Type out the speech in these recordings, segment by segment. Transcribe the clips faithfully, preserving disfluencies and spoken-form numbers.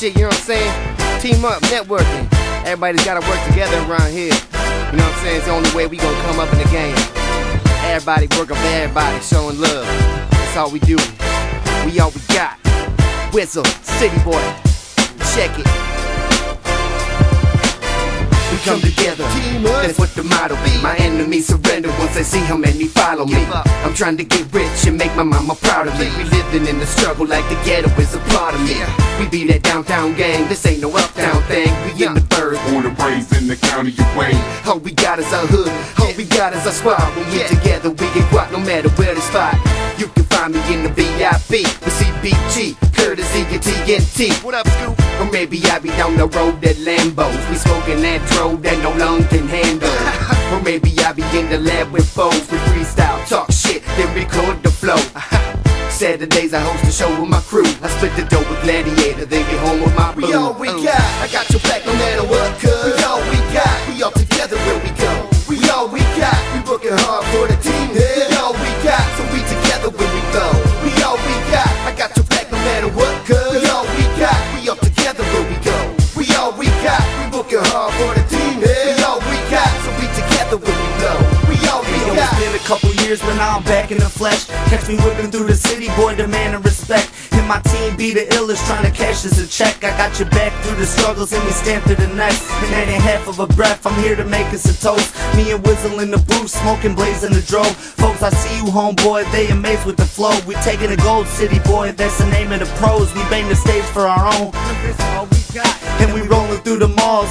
shit, you know what I'm saying? Team up, networking. Everybody's gotta work together around here. You know what I'm saying? It's the only way we gonna come up in the game. Everybody working for everybody, showing love. That's all we do. We all we got. Whistle, City Boy. Check it. We come together, that's what the motto be. My enemies surrender once they see how many follow me. I'm trying to get rich and make my mama proud of me. We living in the struggle like the ghetto is a part of me. We be that downtown gang, this ain't no uptown thing. We in the bird, born and raised in the county of Wayne. All we got is our hood, all we got is our squad. When we together we get guap no matter where the spot. You can find me in the V I P with C B G, courtesy of T N T. What up, Scoop? Or maybe I be down the road at Lambos. We smoking that dro that no lung can handle. Or maybe I be in the lab with foes. We freestyle, talk shit, then record the flow. Saturdays I host a show with my crew. I split the dough with Gladiator, then get home with my boo. We all we got, I got your back no matter what, cuz we all we got, we all together where we go. We all we got, we working hard for the team. Yeah. We all we got, so we together where we go. We all we got, I got your back no matter what, cuz we all we got, we all together where we go. We all we got, we working hard for the team. Yeah. We all we got, so we together where we go. We all we Yo, got. it's been a couple years, but now I'm back in the flesh. Catch me whipping through the city, boy, demanding respect. And my team be the illest, trying to cash us a check. I got your back through the struggles, and we stand through the next. And that ain't half of a breath, I'm here to make us a toast. Me and Wizzle in the booth, smoking, blazing the drove. Folks, I see you, homeboy, they amazed with the flow. We taking the gold, city boy, that's the name of the pros. We bang the stage for our own, and we rolling through the malls.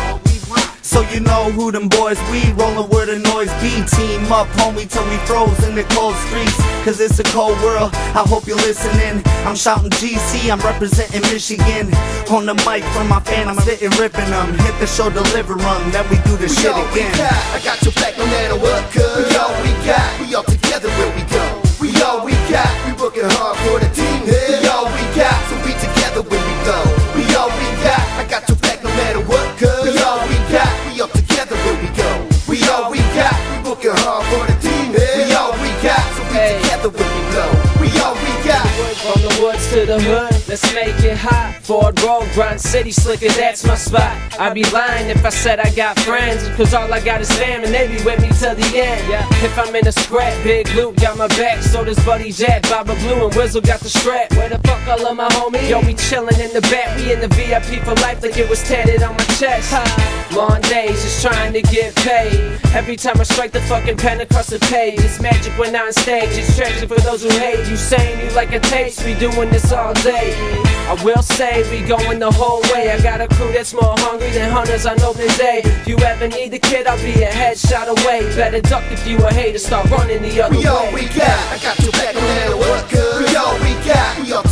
So you know who them boys we rollin' where the noise be. Team up, homie, till we froze in the cold streets. Cause it's a cold world, I hope you're listening. I'm shouting G C, I'm representing Michigan. On the mic from my fan, I'm sitting ripping them. Hit the show, deliver them, then we do the We shit all we again. got, I got your back no matter what, cuz we all we got, we all together where we go. We all we got, we working hard for the team. Yeah. We all we got, so we together where we go. We all we got, I got your back no matter what, cuz we all we got, we all together where we go. We all we got, we working hard for the team. Yeah. We all we got, so we Hey. together where we go. We all we got. From the woods to the hood, let's make it hot. Ford Road, Grind City, slicker, that's my spot. I'd be lying if I said I got friends, cause all I got is fam and they be with me till the end. Yeah. If I'm in a scrap, Big Luke got my back, so does Buddy Jack, Baba Blue and Wizzle got the strap. Where the fuck all of my homies? Yo, we chillin' in the back, we in the V I P for life like it was tatted on my chest. Long days just trying to get paid. Every time I strike the fucking pen across the page, it's magic when on stage, it's tragic for those who hate. You saying you like a taste, we doing this all day. I will say we going the whole way. I got a crew that's more hungry than hunters on open day. If you ever need the kid, I'll be a headshot away. Better duck if you a hater, start running the other We all way. we got, I got your back no matter what, cuz we all we got, we all